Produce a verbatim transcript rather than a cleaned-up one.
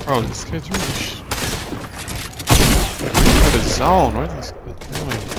Bro, this kid's really sh- What a zone. What is this kid doing?